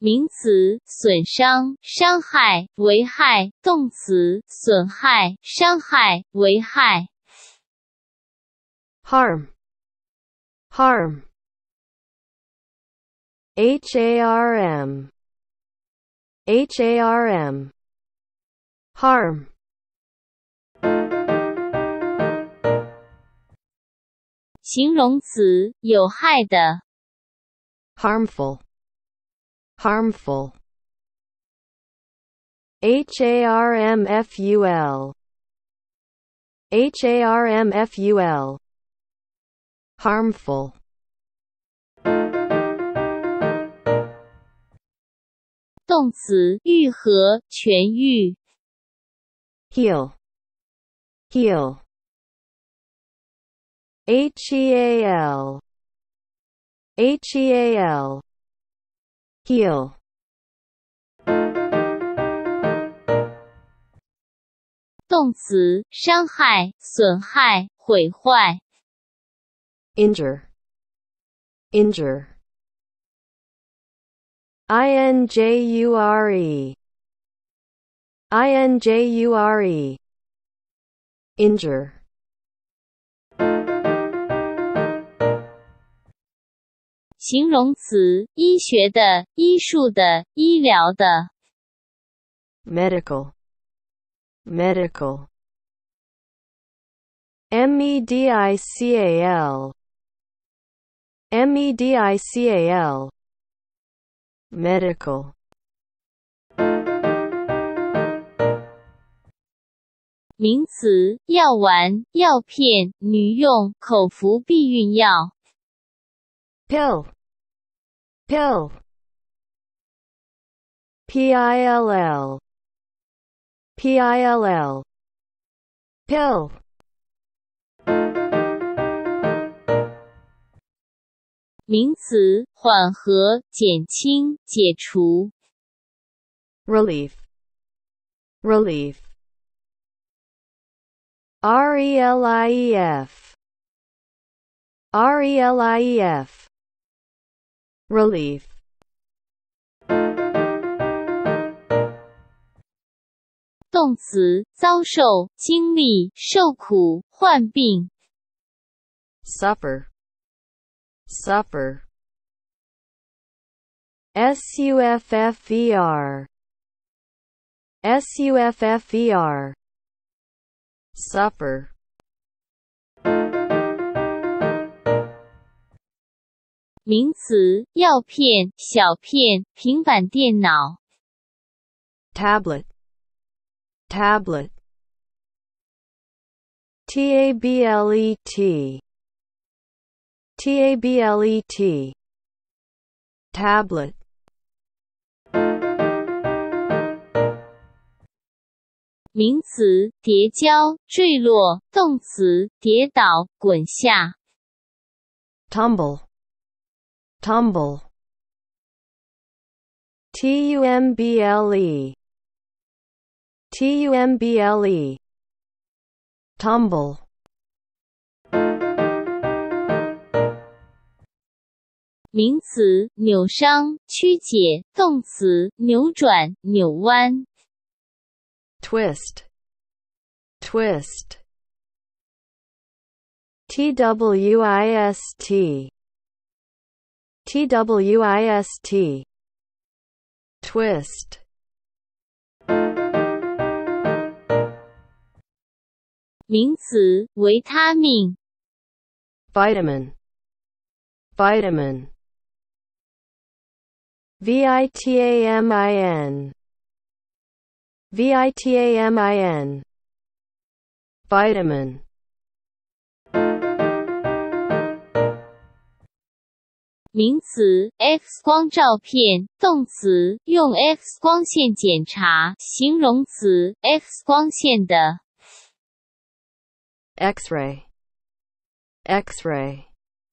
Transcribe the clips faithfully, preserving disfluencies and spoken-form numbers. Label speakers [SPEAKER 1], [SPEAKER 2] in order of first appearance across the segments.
[SPEAKER 1] 名词损伤、伤害、危害，动词损害、伤害、危害。
[SPEAKER 2] harm, harm. harm, harm. harm.
[SPEAKER 1] 形容词有害的。
[SPEAKER 2] harmful, harmful. harmful, harmful. harmful.
[SPEAKER 1] 动词愈合、痊愈。
[SPEAKER 2] heal, heal. heal, heal. heal.
[SPEAKER 1] 动词伤害、损害、毁坏。
[SPEAKER 2] injure, injure. injure, injure. injure.
[SPEAKER 1] 形容词医学的、医术的、医疗的。
[SPEAKER 2] medical, medical. medical, medical. medical.
[SPEAKER 1] 名词药丸、药片、女用、口服避孕药。
[SPEAKER 2] pill, pill. pill, pill. pill.
[SPEAKER 1] 名词缓和、减轻、解除。
[SPEAKER 2] relief, relief. relief, relief. relief.
[SPEAKER 1] 动词遭受、经历、受苦、患病。
[SPEAKER 2] suffer, suffer. suffer, suffer. suffer.
[SPEAKER 1] 名词药片、小片、平板电脑。
[SPEAKER 2] tablet, tablet. tablet, tablet. tablet.
[SPEAKER 1] 名词跌跤、坠落，动词跌倒、滚下。
[SPEAKER 2] tumble, tumble. tumble, tumble. tumble.
[SPEAKER 1] 名词扭伤、曲解，动词扭转、扭弯。
[SPEAKER 2] twist, twist. twist, twist. twist.
[SPEAKER 1] 名词维他命。
[SPEAKER 2] vitamin, vitamin. vitamin, vitamin. vitamin.
[SPEAKER 1] 名词 X 光照片，动词用 X 光线检查，形容词 X 光线的。
[SPEAKER 2] X-ray, X-ray.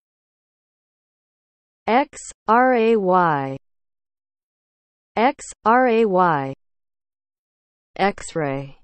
[SPEAKER 2] X-ray, X-ray. X-ray.